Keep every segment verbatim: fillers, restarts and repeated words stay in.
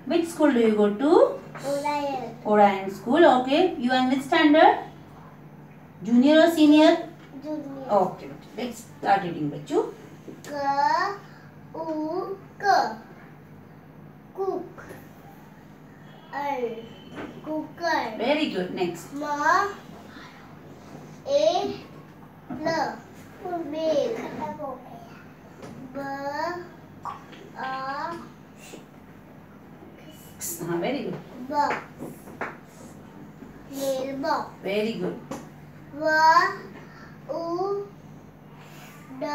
Which school do you go to? Orion. Orion school. Okay. You are in which standard? Junior or senior? Junior. Okay. Let's start reading, बच्चों. K U K. Cook. L. Cooker. Very good. Next. Ma. A. L. Mail. B. A. हाँ, very good. Box. Mailbox. Very good. W. U. D.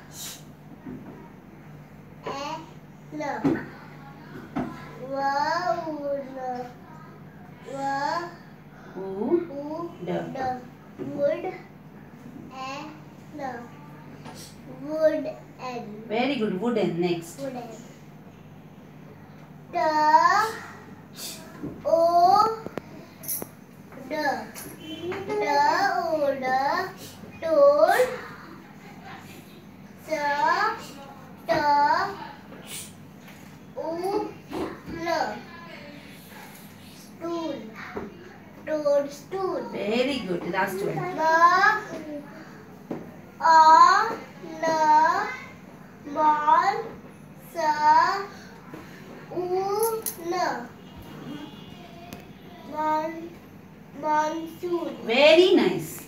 E. L. Wood. Who? Wood. The. Wood. N. Wood. N. Very good. Wooden. Next. Wooden. T. O. D. T. O. D. Toad. S. T. U. L. Stool. Toadstool. Very good. Last one. Ma. A. N. Ball. S. U. N. Mon. Monsoon. Very nice.